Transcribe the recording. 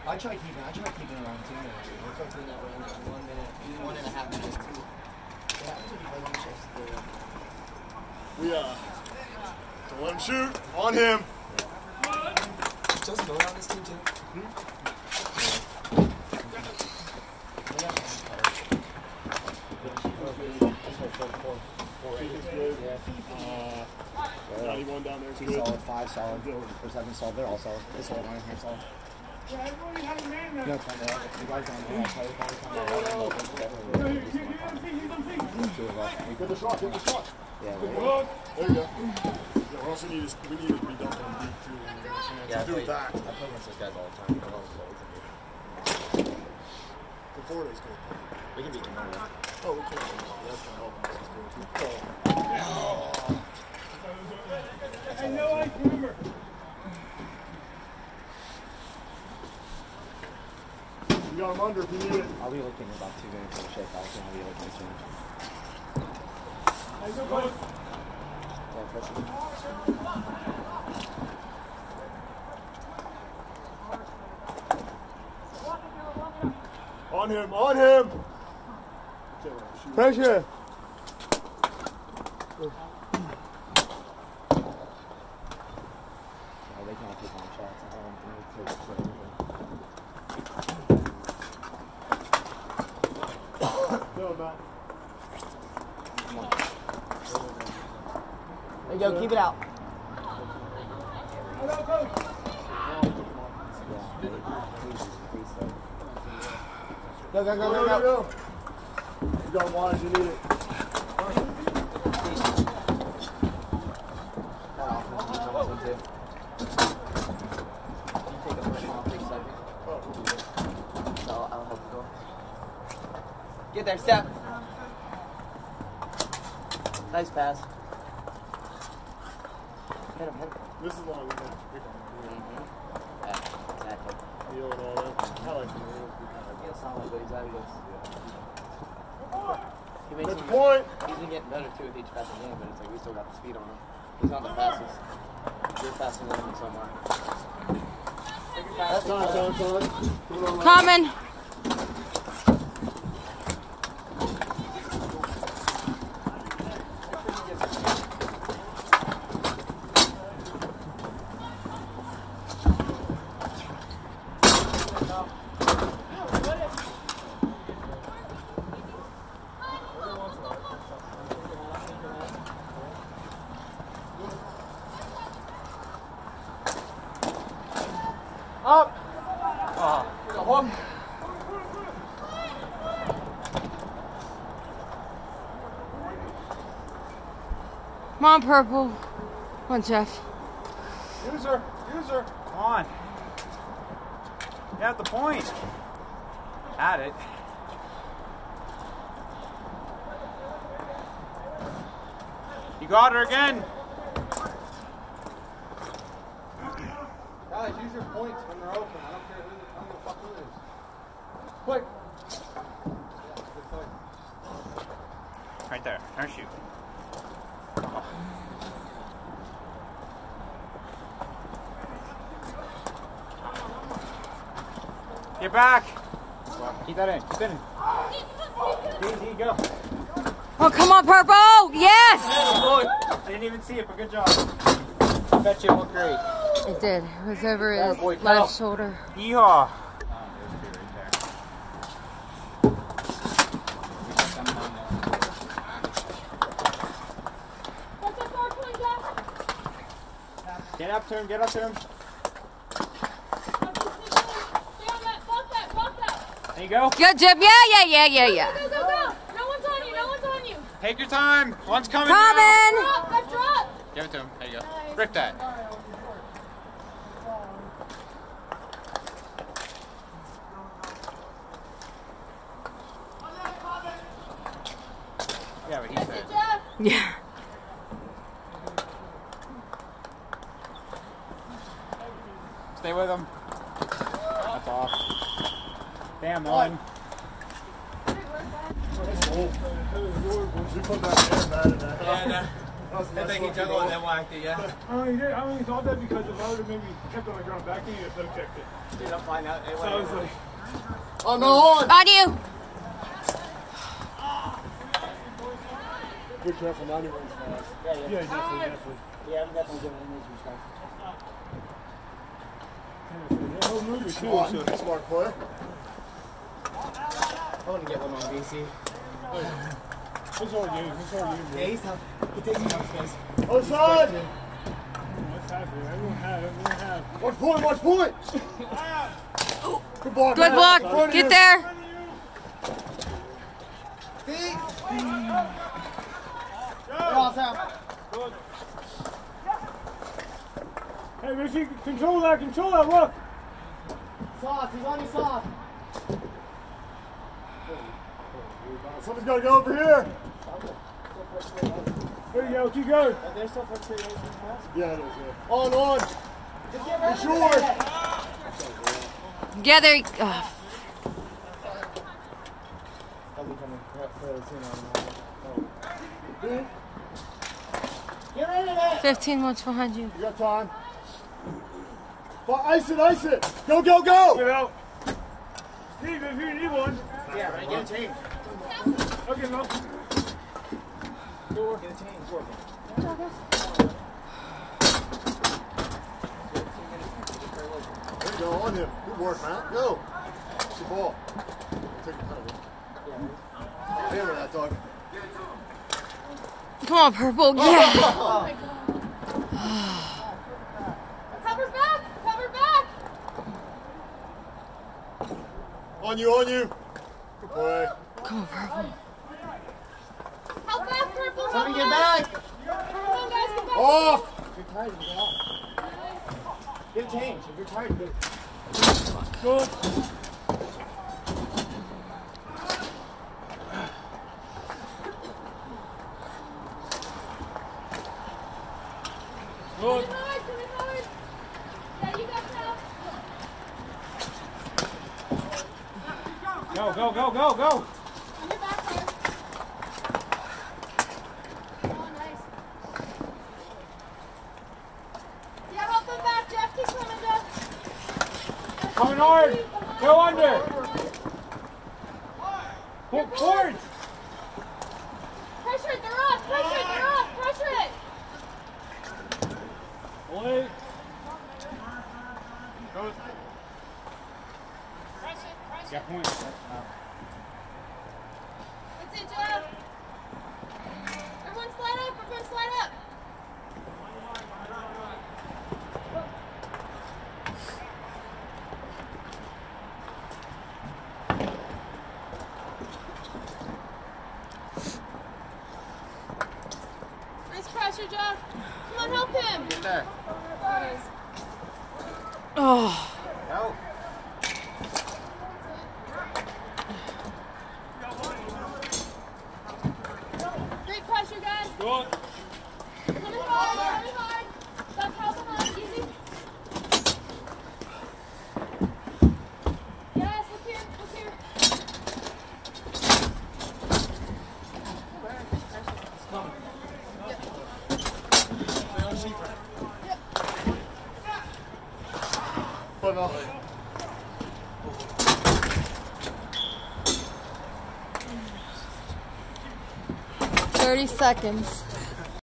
I try keeping around 2 minutes. We're cooking that range in 1 minute, 1.5 minutes too. Yeah, that's what you play on the shifts. Don't let him shoot. On him. Justin going on this team too. Yeah. 91 down there. 2 solid, 5 solid, or 7 solid. They're all solid. They're solid, 9 here solid. Yeah, everybody has a man now. No, it's fine. The guys down there, I'll tell you, Get the shot, get the shot. Yeah, there you go. Yeah, we also need to be dumped on deep too. Yeah, do that. I play against those guys all the time. The forward is good. We can beat them all. Oh, we can. Yeah, that's going to help us. I know, I remember. You got him under if you need it. I'll be looking in about 2 minutes for the shake out, and I'll be looking to change. I go, boys. Yeah, pressure. On him, on him! Pressure! They can't take long shots. I don't think they take No, Matt. Come on. There you go, keep it out. Go, go, go, go, go. You got one as you need it. Get there, step. Nice pass. Hit him, hit him. This is long. Yeah, exactly. Feel it all that. I like it. Yeah, solid, but he's out of this. That's the point. He's been getting better too with each passing game, but it's like we still got the speed on him. He's not the fastest. You're faster than him somewhere. That's Time. Coming. Up! Come on, Purple. Come on, Jeff. User. Come on. You have the point. At it. You got her again. Guys, use your points when they're open. I don't care who the fuck who it is. Quick. Right there. There, shoot. Get back. Keep that in. Keep it in. Easy, go. Oh, come on, Purple. Yes. I didn't even see it, but good job. I bet you it looked great. It did. It was over his boy, left shoulder. Yeehaw. Get up to him, get up to him. There you go. Good, Jim. Yeah. Go, go, go. No one's on you, no one's on you. Take your time. One's coming. Coming. Drop, let's drop. Give it to him. There you go. Rip that. Yeah, but he said. Yeah. Stay with him. That's off. Damn, one. We put that in, Yeah, That was a I nice think he look, juggled and though. then whacked it, yeah. I only thought that because if I would have maybe kept on the ground back, he would have checked it. Dude, I'm fine now. So I was like, Oh, no, on! On you. Be careful, now he runs fast. Yeah, yeah, definitely. Yeah, I'm definitely giving him his respect. He'll move it too. Smart, smart play. I want to get one on BC. It's our game. Yeah, he's tough. He takes me off space. Outside! Let's have it. Everyone have. Watch point! Good block. Good block. Get there. Feet! Good. Hey, make sure you control that, look. Soft, he's on you soft. Somebody's got to go over here. There you go, keep going. There's still for 3 days in class. Yeah, it is, yeah. On. Just get ready. Be sure. Yeah, there. I'll be coming fairly soon. Get rid of it. 15 months behind you. You got time. Ice it. Go. Get out. Steve, if you need one. Yeah, right, get a change. Okay, no. Get a change. There you go, on him. Good work, man. Go. It's the ball. Take it out of it. Hammer that dog. Come on, Purple. Yeah. Cover back. Cover back. On you. Good play. Come on, Purple. Help back, Purple. Somebody get back. Come on, guys, get back. Off. If you're tired, get off. Get a change. If you're tired, get Good. Good. Come hard. Yeah, you got that. Go. On your back, Tyler. Oh, nice. Yeah, help him back, Jeff. Keep coming, Jeff. Coming hard. Go under. Forward. Pressure it. They're off. Pressure it. Wait. Got points. That's it, Jeff. Everyone slide up. Nice pressure, Jeff. Come on, help him. Get there. Nice. Oh. Go. Great pressure, guys. Good. Coming hard. Back out behind, easy. Yes, look here. But no. 30 seconds.